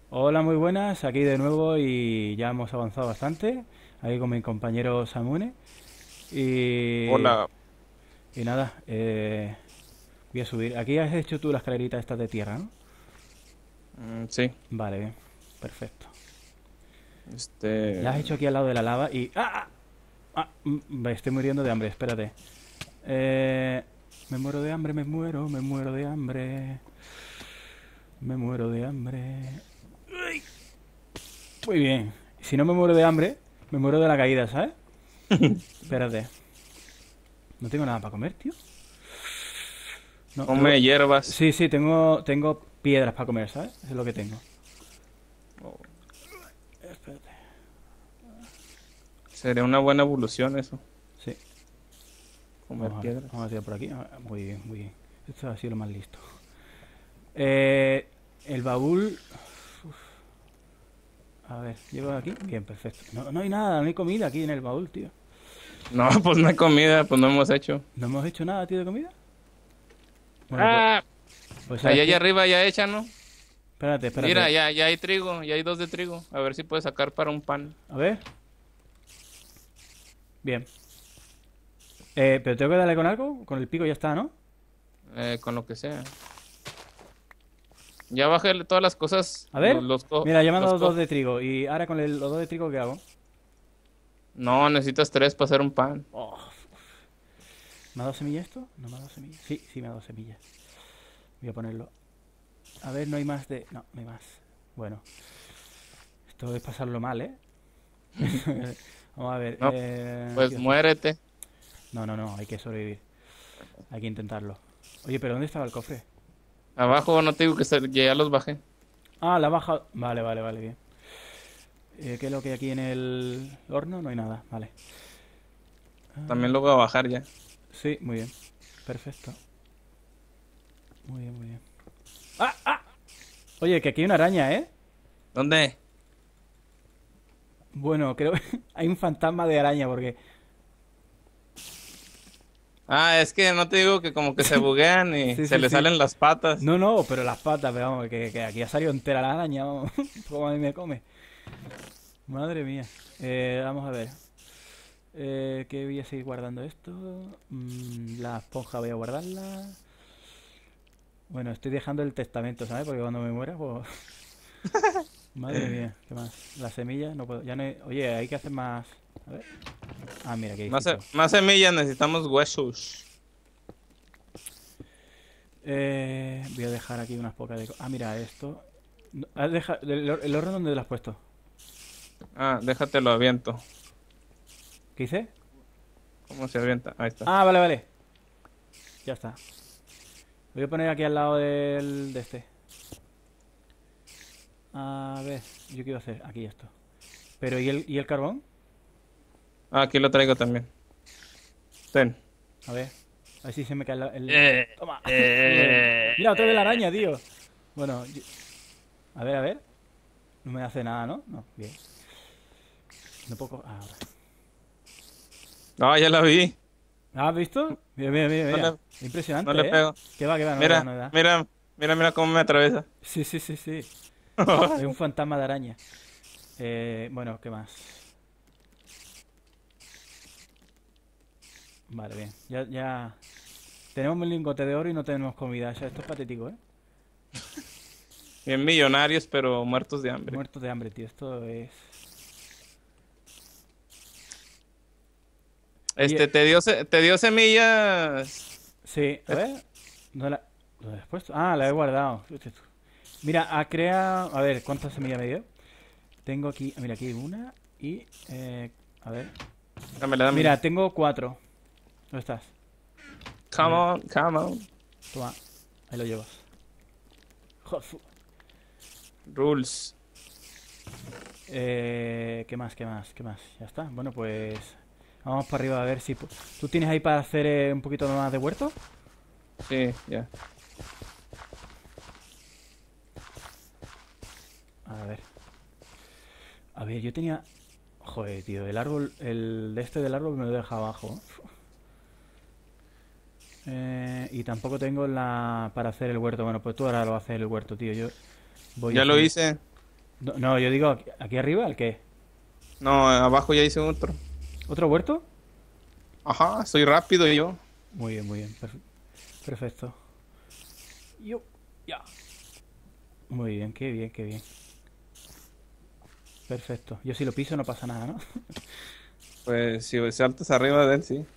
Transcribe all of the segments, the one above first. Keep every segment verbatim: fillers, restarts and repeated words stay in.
Hola, muy buenas, aquí de nuevo y ya hemos avanzado bastante, aquí con mi compañero Samune y, Hola. y nada, eh, voy a subir. Aquí has hecho tú las escalerita estas de tierra, ¿no? Mm, sí, Vale, bien, perfecto. este... Las has hecho aquí al lado de la lava y... ¡Ah! ¡Ah! Ah, mm, me estoy muriendo de hambre, espérate. Eh, me muero de hambre, me muero, me muero de hambre, me muero de hambre. Muy bien. Si no me muero de hambre, me muero de la caída, ¿sabes? Espérate. No tengo nada para comer, tío. No, come tengo... hierbas. Sí, sí, tengo, tengo piedras para comer, ¿sabes? Eso es lo que tengo. Oh, Espérate. sería una buena evolución eso, Sí, comer vamos a ver. Vamos a piedras. tirar por aquí. Ah, muy bien, muy bien. Esto ha sido lo más listo. Eh, el baúl... A ver, llego aquí. Bien, perfecto. No, no hay nada, no hay comida aquí en el baúl, tío. No, pues no hay comida, pues no hemos hecho. ¿No hemos hecho nada, tío, de comida? Bueno, pues... Ah, Pues ¿sabes allá allá qué? arriba ya hecha, ¿no? Espérate, Mira, espérate. ya, ya hay trigo, ya hay dos de trigo. A ver si puedes sacar para un pan, A ver. Bien. Eh, pero tengo que darle con algo. Con el pico ya está, ¿no? eh, con lo que sea. Ya bajé todas las cosas, A los, ver. los, co- Mira, ya me han los dado dos co- de trigo. Y ahora con el- los dos de trigo, ¿qué hago? No, necesitas tres para hacer un pan. Oh, ¿me ha dado semilla esto? ¿No me ha dado semilla? Sí, sí me ha dado semilla. Voy a ponerlo. A ver, no hay más de... No, no hay más. Bueno, esto es pasarlo mal, ¿eh? Vamos a ver. No, Eh, ¿qué pues hacer? muérete. No, no, no, hay que sobrevivir. Hay que intentarlo. Oye, pero ¿dónde estaba el cofre? Abajo no te digo que, se- que ya los bajé. Ah, la baja. Vale, vale, vale, bien. Eh, ¿qué es lo que hay aquí en el horno? No hay nada, vale. También lo voy a bajar ya. Sí, muy bien. Perfecto. Muy bien, muy bien. ¡Ah! ¡Ah! Oye, que aquí hay una araña, ¿eh? ¿Dónde? Bueno, creo que hay un fantasma de araña porque... Ah, es que no te digo que como que se buguean y Sí, se sí, le sí. salen las patas. No, no, pero las patas, pero vamos, que, que aquí ha salido entera la araña, vamos. Como a mí me come. Madre mía. Eh, vamos a ver. Eh, ¿qué voy a seguir guardando esto? Mm, la esponja voy a guardarla. Bueno, estoy dejando el testamento, ¿sabes? Porque cuando me muera, pues... Madre mía, ¿qué más? Las semillas, no puedo... Ya no hay... Oye, hay que hacer más... A ver. Ah, mira, ¿qué Más, se- hijito? más semillas, necesitamos huesos. Eh, voy a dejar aquí unas pocas de... co- Ah, mira, esto... No, has deja- ¿El, hor- el horno dónde lo has puesto? Ah, déjatelo aviento. ¿Qué hice? ¿Cómo se avienta? Ahí está. Ah, vale, vale. Ya está. Lo voy a poner aquí al lado del, de este. A ver, ¿yo qué iba a hacer? Aquí esto. Pero, ¿y el, ¿y el carbón? Ah, aquí lo traigo también. Ten. A ver. A ver si se me cae la- el... Eh, Toma. eh, Mira, otra vez la eh. araña, tío. Bueno, yo- a ver, a ver. No me hace nada, ¿no? No, bien. No puedo... co- ah, ahora. No, ya la vi. ¿Ah, ¿has visto? Mira, mira, mira, No mira. le, no le Impresionante, ¿eh? pego. Que va, que va, no le da, Mira, no le da. mira, mira, mira cómo me atraviesa. Sí, sí, sí, sí. Es un fantasma de araña. Eh, bueno, ¿qué más? Vale, bien. Ya, ya... Tenemos un lingote de oro y no tenemos comida. O sea, esto es patético, ¿eh? Bien millonarios, pero muertos de hambre. Muertos de hambre, tío. Esto es... Este, Oye, te dio, se- te dio semillas. sí, a Eh, ver. ¿Dónde la... ¿Dónde la has puesto? Ah, la he guardado. Hostia, tú. Mira, ha creado... A ver, ¿cuántas semillas me dio? Tengo aquí... Mira, aquí hay una y... eh, a ver. Dámela, dámela. Mira, tengo cuatro. ¿Dónde estás? Come Mira, on, come on. toma. Ahí lo llevas. Joder. Rules. Eh, ¿qué más? ¿Qué más? ¿Qué más? Ya está. Bueno, pues... Vamos para arriba a ver si... pu- ¿Tú tienes ahí para hacer eh, un poquito más de huerto? Sí, ya. A ver. A ver, yo tenía... Joder, tío, el árbol... El de este del árbol me lo deja abajo. Eh, y tampoco tengo la... para hacer el huerto. Bueno, pues tú ahora lo vas a hacer el huerto, tío. Yo voy a Ya lo seguir. hice. No, no, yo digo aquí, aquí arriba, ¿el qué? No, abajo ya hice otro. ¿Otro huerto? Ajá, soy rápido yo. Muy bien, muy bien. perfe- Perfecto. Yo, ya. Muy bien, qué bien, qué bien. Perfecto. Yo si lo piso no pasa nada, ¿no? Pues si saltas arriba de él, sí.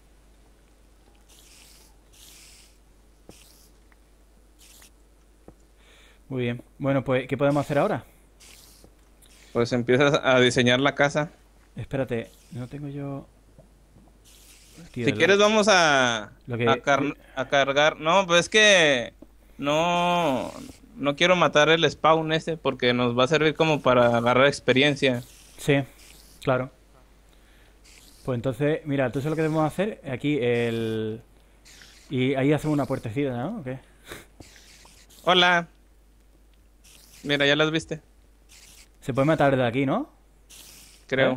Muy bien. Bueno, pues, ¿qué podemos hacer ahora? Pues empiezas a diseñar la casa. Espérate, no tengo yo... Tío, Si lo, quieres vamos a, lo a, que... car- a cargar. No, pues es que no, no quiero matar el spawn ese porque nos va a servir como para agarrar experiencia. Sí, claro. Pues entonces, mira, entonces lo que debemos hacer, aquí el... Y ahí hacemos una puertecita, ¿no? ¿O qué? Hola, mira, ya las viste, Se puede matar desde aquí, ¿no? ¿Eh? creo.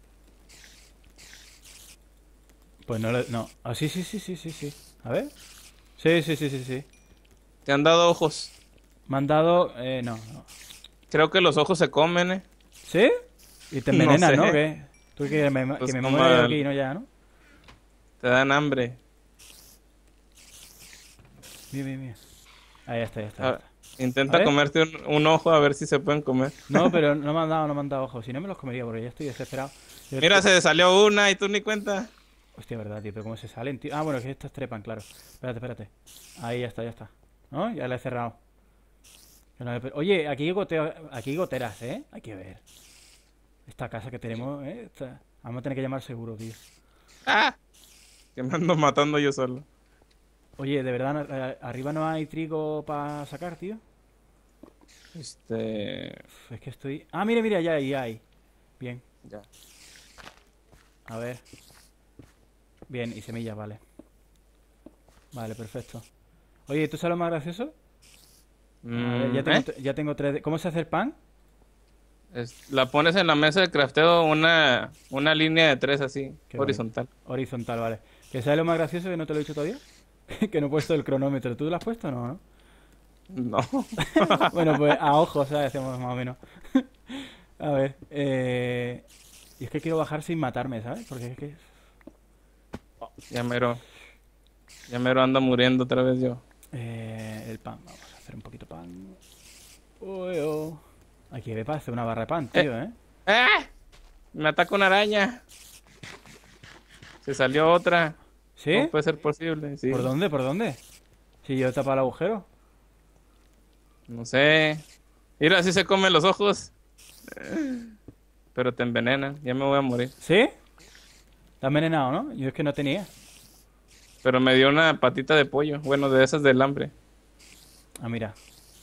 Pues no le... No. Ah, sí, sí, sí, sí, sí, sí. A ver. Sí, sí, sí, sí, sí. Te han dado ojos. Me han dado... Eh, no, no. Creo que los ojos se comen, ¿eh? ¿Sí? Y te No envenenas, sé. ¿no? ¿Qué? Tú que me, que Pues me como muero yo el- aquí, ¿no? Ya, ¿no? te dan hambre. Bien, bien, bien. Ahí está, ya está, ya A- está. A intenta ver. comerte un, un ojo a ver si se pueden comer. No, pero no me han dado, no me han dado ojos. Si no me los comería porque ya estoy desesperado. Yo Mira, estoy- se salió una y tú ni cuenta. Hostia, verdad, tío, pero ¿cómo se salen, tío? Ah, bueno, que estos trepan, claro. Espérate, espérate. Ahí ya está, ya está. ¿No? Ya la he cerrado. Que no me per- Oye, aquí hay, goteo- aquí hay goteras, ¿eh? Hay que ver. Esta casa que tenemos, ¿eh? Esta- Vamos a tener que llamar seguro, tío. ¡Ah! Que me ando matando yo solo. Oye, ¿de verdad no- eh, arriba no hay trigo para sacar, tío? Este. Uf, es que estoy... Ah, mira, mira, ya hay, ya hay. Bien, Ya. a ver. Bien, y semillas, vale. Vale, perfecto. Oye, ¿tú sabes lo más gracioso? A ver, ya Mm, tengo, ¿eh? tre- ya tengo tres... de- ¿Cómo se hace el pan? Es- la pones en la mesa de crafteo una, una línea de tres así, Qué bonito. horizontal. Horizontal, vale. ¿Que sabes lo más gracioso que no te lo he dicho todavía? Que no he puesto el cronómetro. ¿Tú lo has puesto o no? ¿no? No. Bueno, pues a ojo, ¿sabes? Hacemos más o menos. A ver, eh... Y es que quiero bajar sin matarme, ¿sabes? Porque es que... Ya mero. Ya mero anda muriendo otra vez yo. Eh, el pan, vamos a hacer un poquito pan. Uy, oh. Aquí me parece una barra de pan, tío, ¿eh? ¡Ah! Me ataca una araña. Se salió otra. ¿Sí? ¿Cómo puede ser posible? Sí. ¿Por dónde? ¿Por dónde? Si yo he tapado el agujero. No sé. Mira, así se comen los ojos. Pero te envenenan. Ya me voy a morir. ¿Sí? Está envenenado, ¿no? Yo es que no tenía. Pero me dio una patita de pollo. Bueno, de esas del hambre. Ah, mira.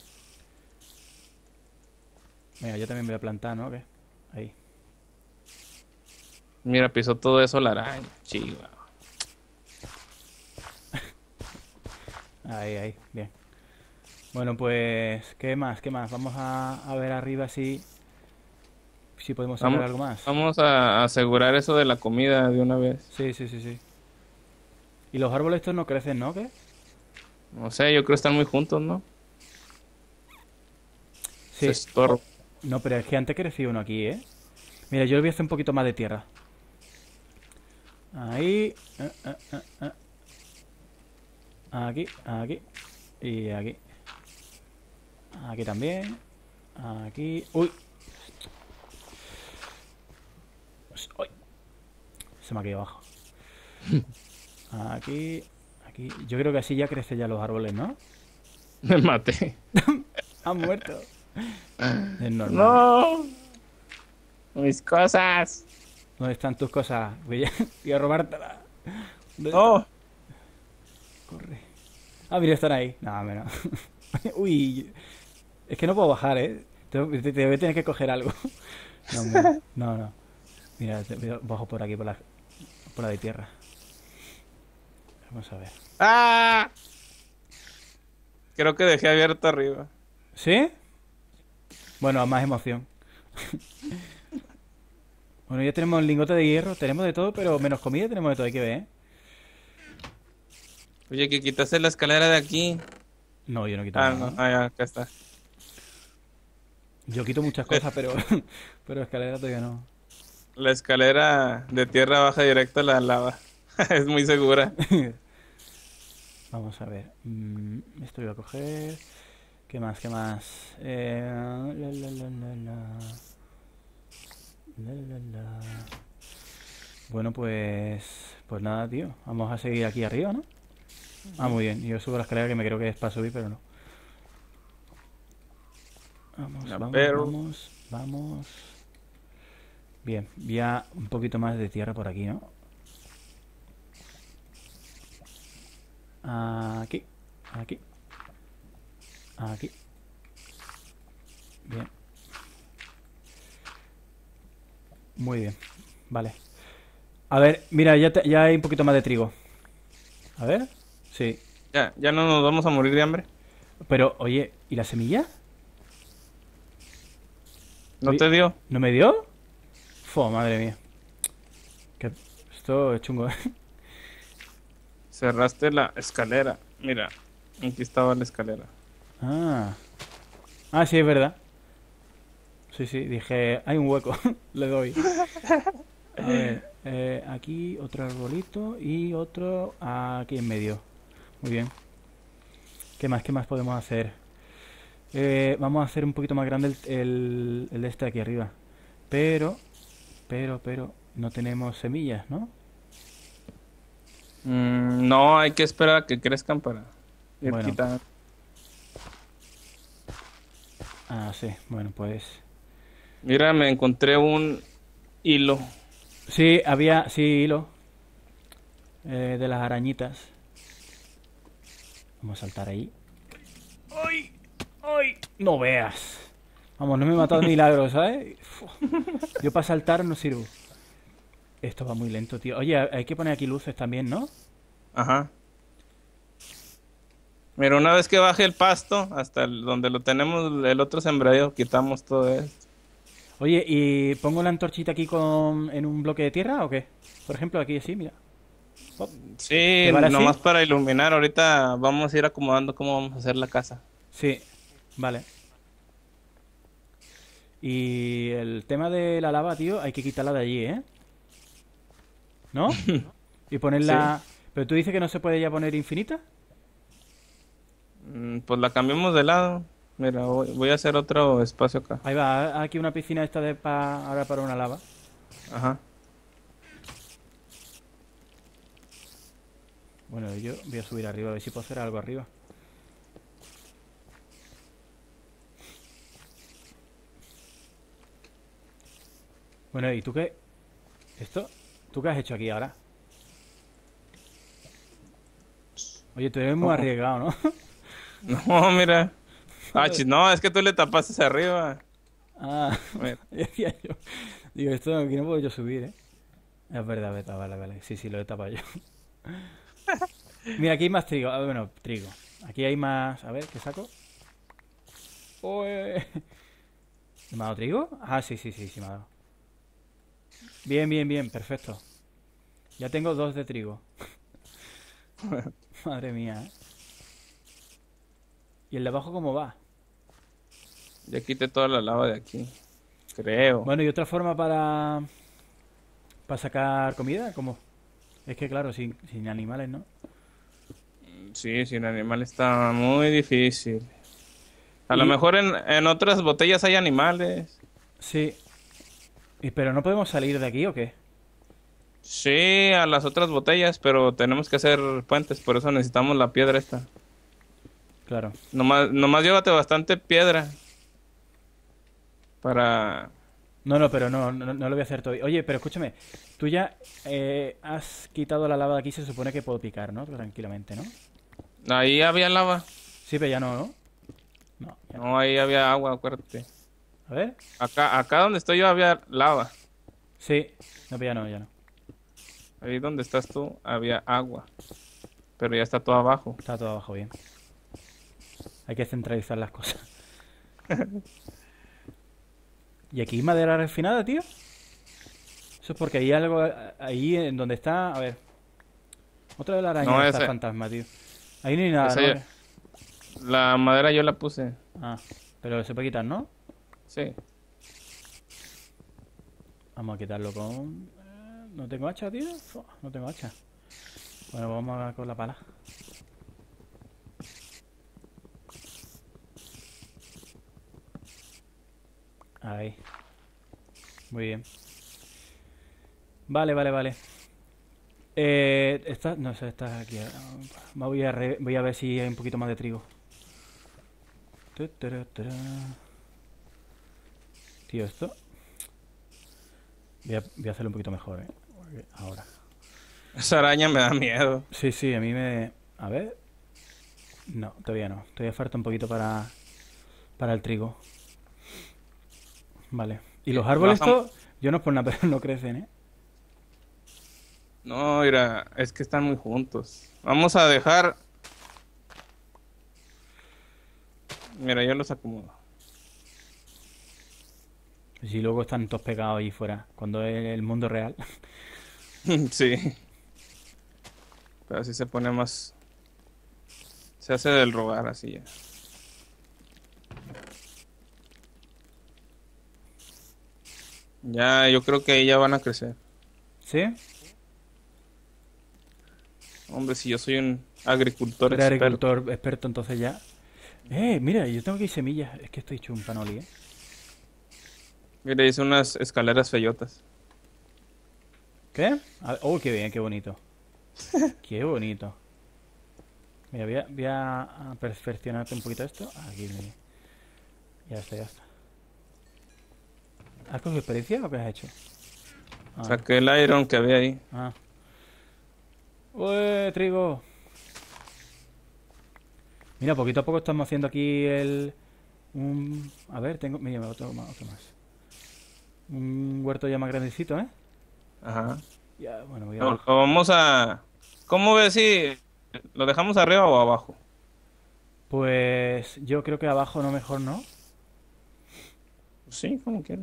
Mira, yo también voy a plantar, ¿no? ¿Qué? Ahí. Mira, pisó todo eso la araña. Chiva. Ahí, ahí. Bien. Bueno, pues... ¿Qué más? ¿Qué más? Vamos a, a ver arriba si... Si podemos sacar Vamos, algo más. vamos a asegurar eso de la comida de una vez. Sí, sí, sí, sí. Y los árboles estos no crecen, ¿no? ¿Qué? No sé, yo creo que están muy juntos, ¿no? Sí. Se estorba. No, pero es que antes creció uno aquí, ¿eh? Mira, yo le voy a hacer un poquito más de tierra. Ahí. eh, eh, eh, eh. Aquí, aquí. Y aquí. Aquí también. Aquí. ¡Uy! ¡Uy! Se me ha quedado abajo. Aquí. Aquí. Yo creo que así ya crecen ya los árboles, ¿no? Me maté. Han muerto. Es normal. ¡No! Mis cosas. ¿Dónde están tus cosas? Voy a, voy a robártelas. ¿Dónde ¡No! Corre. Ah, mira, están ahí. No, menos. Uy. Es que no puedo bajar, ¿eh? Te, te- te voy a tener que coger algo. No, hombre. No, no. Mira, te- voy a- bajo por aquí, por la, por la de tierra. Vamos a ver. ¡Ah! Creo que dejé abierto arriba. ¿Sí? Bueno, más emoción. Bueno, ya tenemos lingote de hierro, tenemos de todo, pero menos comida tenemos de todo, hay que ver, ¿eh? Oye, que quitaste la escalera de aquí. No, yo no quito Ah, nada. no, ah, ya, acá está. Yo quito muchas cosas, pero, pero escalera todavía no. La escalera de tierra baja directo a la lava. Es muy segura. Vamos a ver. Mm, esto lo voy a coger. ¿Qué más? ¿Qué más? Eh, la, la, la, la, la. La, la, la. Bueno, pues... Pues nada, tío. Vamos a seguir aquí arriba, ¿no? Ah, muy bien. Yo subo la escalera que me creo que es para subir, pero no. Vamos, Ya, vamos, pero vamos, vamos. Bien, ya un poquito más de tierra por aquí, ¿no? Aquí, aquí, aquí. Bien. Muy bien. Vale. A ver, mira, ya, te- ya hay un poquito más de trigo. A ver. Sí. ya, ya no nos vamos a morir de hambre. Pero, oye, ¿y la semilla? ¿No Oye, te dio? ¿no me dio? Fua, madre mía. Que esto es chungo, ¿eh? Cerraste la escalera. Mira, aquí estaba la escalera. Ah. Ah, sí, es verdad. Sí, sí, dije, hay un hueco. Le doy. A ver, eh, aquí otro arbolito y otro aquí en medio. Muy bien. ¿Qué más? ¿Qué más podemos hacer? Eh, vamos a hacer un poquito más grande el, el, el de este aquí arriba. Pero, pero, pero, no tenemos semillas, ¿no? Mm, no, hay que esperar a que crezcan para ir Bueno, quitando. ah, sí, bueno, pues... Mira, me encontré un hilo. Sí, había, sí, hilo eh, de las arañitas. Vamos a saltar ahí. ¡Ay! ¡Ay! No veas. Vamos, no me he matado de milagro, ¿sabes? Uf. Yo para saltar no sirvo. Esto va muy lento, tío. Oye, hay que poner aquí luces también, ¿no? Ajá. Mira, una vez que baje el pasto, hasta el- donde lo tenemos el otro sembradío, quitamos todo esto. Oye, ¿y pongo la antorchita aquí con en un bloque de tierra o qué? Por ejemplo, aquí así, mira. Pop. Sí, ¿Te vale nomás así? para iluminar. Ahorita vamos a ir acomodando cómo vamos a hacer la casa. Sí, vale. Y el tema de la lava, tío, hay que quitarla de allí, ¿eh? ¿No? Y Sí. ponerla... Pero tú dices que no se puede ya poner infinita. Mm, Pues la cambiamos de lado. Mira, voy, voy a hacer otro espacio acá. Ahí va, aquí una piscina esta de pa... ahora para una lava. Ajá. Bueno, yo voy a subir arriba, a ver si puedo hacer algo arriba. Bueno, ¿y tú qué? ¿Esto? ¿Tú qué has hecho aquí ahora? Oye, tú eres muy ¿Cómo? arriesgado, ¿no? No, mira. Ah, chis, no, es que tú le tapaste arriba. Ah, Mira. decía yo. Digo, esto aquí no puedo yo subir, ¿eh? Es verdad, verdad, vale, vale. Sí, sí, lo he tapado yo. Mira, aquí hay más trigo. Ah, bueno, trigo. Aquí hay más... A ver, ¿qué saco? Ué. ¿Me ha dado trigo? Ah, sí, sí, sí, sí me ha dado. Bien, bien, bien, perfecto. Ya tengo dos de trigo. Madre mía, ¿eh? ¿Y el de abajo cómo va? Ya quité toda la lava de aquí. Creo. Bueno, ¿y otra forma para... para sacar comida? ¿Cómo? Es que claro, sin, sin animales, ¿no? Sí, sin animal está muy difícil. A lo Y... mejor en, en otras botellas hay animales. Sí. ¿Y pero no podemos salir de aquí o qué? Sí, a las otras botellas, pero tenemos que hacer puentes, por eso necesitamos la piedra esta. Claro. Nomás, nomás llévate bastante piedra para... No, no, pero no, no, no lo voy a hacer todavía. Oye, pero escúchame. Tú ya eh, has quitado la lava de aquí, se supone que puedo picar, ¿no? Tranquilamente, ¿no? Ahí había lava. Sí, pero ya no, ¿no? No, ya no. No, ahí había agua, acuérdate. A ver. Acá, acá donde estoy yo había lava. Sí. No, pero ya no, ya no. Ahí donde estás tú había agua. Pero ya está todo abajo. Está todo abajo bien. Hay que centralizar las cosas. ¿Y aquí madera refinada, tío? Eso es porque hay algo ahí en donde está... A ver. Otra de la araña No, de esta esa, fantasma, tío. Ahí no hay nada, esa ¿no? ya- la madera yo la puse. Ah, pero se puede quitar, ¿no? Sí. Vamos a quitarlo con... eh, ¿No tengo hacha, tío? Fua, no tengo hacha. Bueno, vamos a con la pala. Ahí. Muy bien. Vale, vale, vale. Eh, esta, no sé, esta aquí. eh, Voy a, re- voy a ver si hay un poquito más de trigo. Tu, turu, turu. Tío, esto. Voy a, voy a hacerlo un poquito mejor, eh. Porque ahora. Esa araña me da miedo. Sí, sí, a mí me. A ver. No, todavía no. Todavía falta un poquito para, para el trigo. Vale. Y los árboles Bajamos. estos, yo no es por nada, pero no crecen, ¿eh? No, mira, es que están muy juntos. Vamos a dejar. Mira, yo los acomodo. Si luego están todos pegados ahí fuera, cuando es el mundo real. Sí, pero así se pone más. Se hace del rogar así ya. Ya, yo creo que ahí ya van a crecer. ¿Sí? Hombre, si yo soy un agricultor Eres experto. agricultor experto entonces ya. Eh, mira, yo tengo aquí semillas. Es que estoy hecho un panoli, ¿eh? Mira, hice unas escaleras feyotas. ¿Qué? A ver- oh, qué bien, qué bonito. Qué bonito. Mira, voy a, voy a a perfeccionarte un poquito esto. Aquí, mira. Ya está, ya está. ¿Has cogido experiencia o qué has hecho? Ah, Saqué el iron que había ahí. ah. ¡Ué, trigo! Mira, poquito a poco estamos haciendo aquí el... Un... A ver, tengo... Mira, otro más, otro más. Un huerto ya más grandecito, ¿eh? Ajá. Ya, bueno, voy Lo, a... lo vamos a. ¿Cómo ves si lo dejamos arriba o abajo? Pues yo creo que abajo no mejor, ¿no? Sí, como quieras.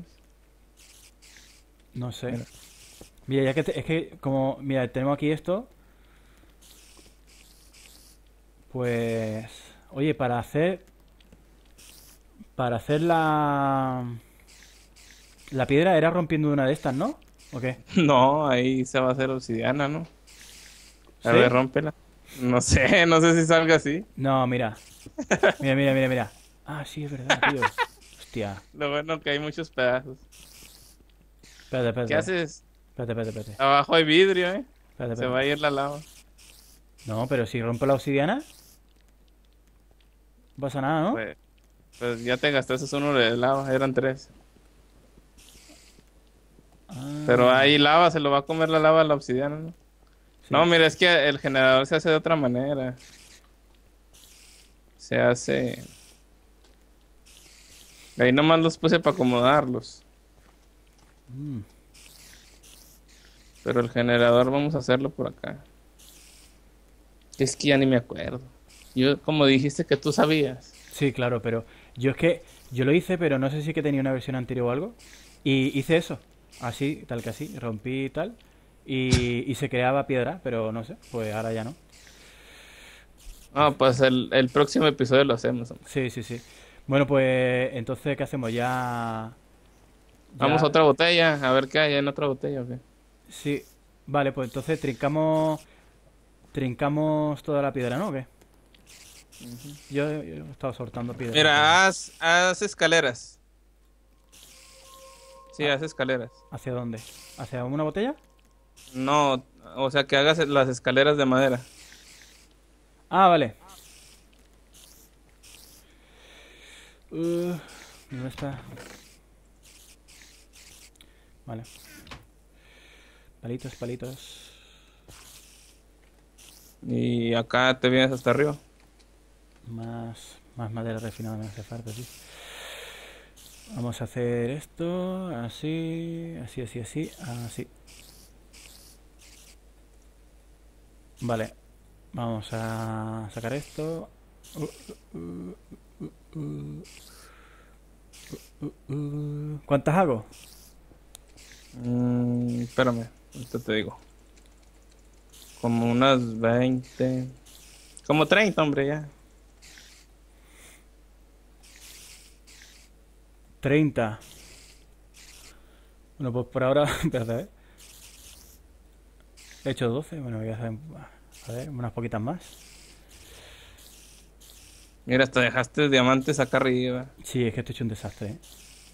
No sé. Mira. Mira, ya que te- es que como, mira, tenemos aquí esto, pues, oye, para hacer, para hacer la, la piedra era rompiendo una de estas, ¿no? ¿O qué? No, ahí se va a hacer obsidiana, ¿no? A ver, ¿Sí? rómpela. No sé, no sé si salga así. No, mira, mira, mira, mira, mira. Ah, sí, es verdad, tío. Hostia. Lo bueno que hay muchos pedazos. Espérate, ¿Qué espérate, haces? espérate, espérate, espérate, Abajo hay vidrio, ¿eh? espérate, Se va a espérate. ir la lava. No, pero si rompo la obsidiana, no pasa nada, ¿no? Pues, pues ya te gastaste uno de lava, eran tres. Pero Ah, ahí lava, se lo va a comer la lava a la obsidiana, ¿no? No, sí. mira, es que el generador se hace de otra manera. Se hace. Ahí nomás los puse para acomodarlos. Mm. Pero el generador vamos a hacerlo por acá. Es que ya ni me acuerdo. Yo, como dijiste que tú sabías. Sí, claro, pero yo es que yo lo hice, pero no sé si que tenía una versión anterior o algo. Y hice eso, así, tal que así, rompí y tal. Y, y se creaba piedra, pero no sé, pues ahora ya no. Ah, pues el, el próximo episodio lo hacemos, hombre. Sí, sí, sí. Bueno, pues entonces, ¿qué hacemos? Ya... Vamos a Ya... otra botella, a ver qué hay en otra botella, ¿o qué? Sí. Vale, pues entonces trincamos... Trincamos toda la piedra, ¿no? ¿O qué? Yo, yo he estado soltando piedras. Mira, haz, haz escaleras. Sí, haz escaleras. ¿Hacia dónde? ¿Hacia una botella? No, o sea, que hagas las escaleras de madera. Ah, vale. Uh, ¿dónde está? Vale. Palitos, palitos. Y acá te vienes hasta arriba. Más, más madera refinada me hace falta, sí. Vamos a hacer esto, así, así, así, así, así. Vale. Vamos a sacar esto. Uh, uh, uh, uh, uh, uh. ¿Cuántas hago? Mm, espérame, ahorita te digo. Como unas veinte. Como treinta, hombre, ya. treinta. Bueno, pues por ahora, espérate, a ver. He hecho doce, bueno, voy a hacer, a ver, unas poquitas más. Mira, hasta dejaste diamantes acá arriba. Sí, es que esto he hecho un desastre, ¿eh?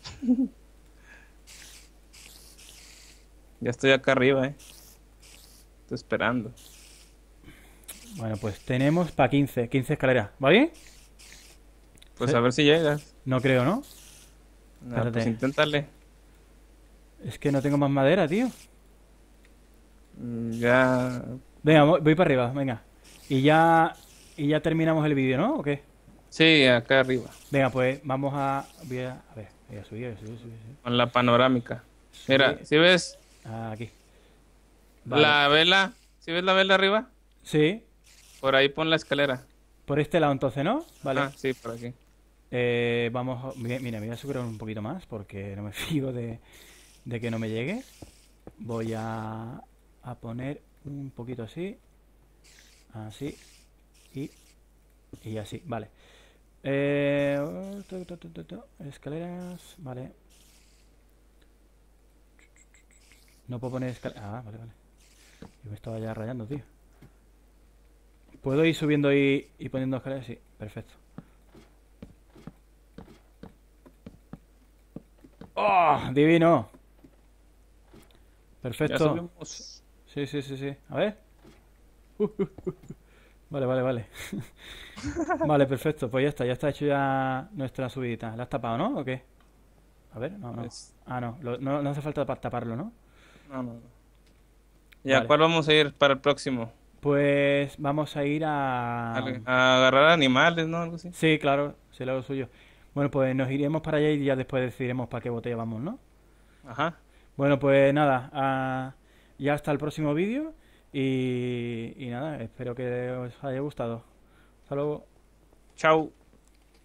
Ya estoy acá arriba, eh. Estoy esperando. Bueno, pues tenemos para quince, quince escaleras, ¿va bien? Pues Sí. a ver si llegas. No creo, ¿no? Ah, pues Espérate. inténtale. Es que no tengo más madera, tío. Mm, Ya. Venga, voy voy para arriba, venga. Y ya, y ya terminamos el vídeo, ¿no? ¿O qué? Sí, acá arriba. Venga, pues vamos a... Voy a, a ver, voy a subir, voy a subir, subir, subir. Con la panorámica. Mira, Subir. si ves Ah, aquí. Vale. la vela, si ves la vela arriba, Sí, por ahí pon la escalera. por este lado entonces, ¿no? Vale. Ah, sí, por aquí. Eh, vamos, a- mira, mira, me voy a asegurar un poquito más porque no me fío de, de que no me llegue. Voy a, a poner un poquito así, así y, y así, vale. Eh, tu, tu, tu, tu, tu, escaleras, vale. No puedo poner escaleras. Ah, vale, vale. Yo me estaba ya rayando, tío. ¿Puedo ir subiendo y, y poniendo escaleras? Sí, perfecto. ¡Oh! Divino. Ya Perfecto. subimos. Sí, sí, sí, sí. A ver. Uh, uh, uh. Vale, vale, vale. Vale, perfecto. Pues ya está, ya está hecho ya nuestra subidita. ¿La has tapado, no? ¿O qué? A ver, no, no. Es- Ah, no. Lo- no, no hace falta pa- taparlo, ¿no? No, no, no. ¿Y a Vale. cuál vamos a ir para el próximo? Pues vamos a ir A, a... a agarrar animales, ¿no? Algo así. Sí, claro, será lo suyo. Bueno, pues nos iremos para allá y ya después decidiremos para qué botella vamos, ¿no? Ajá. Bueno, pues nada, ah, ya hasta el próximo vídeo y, y nada, espero que os haya gustado. Hasta luego. Chao.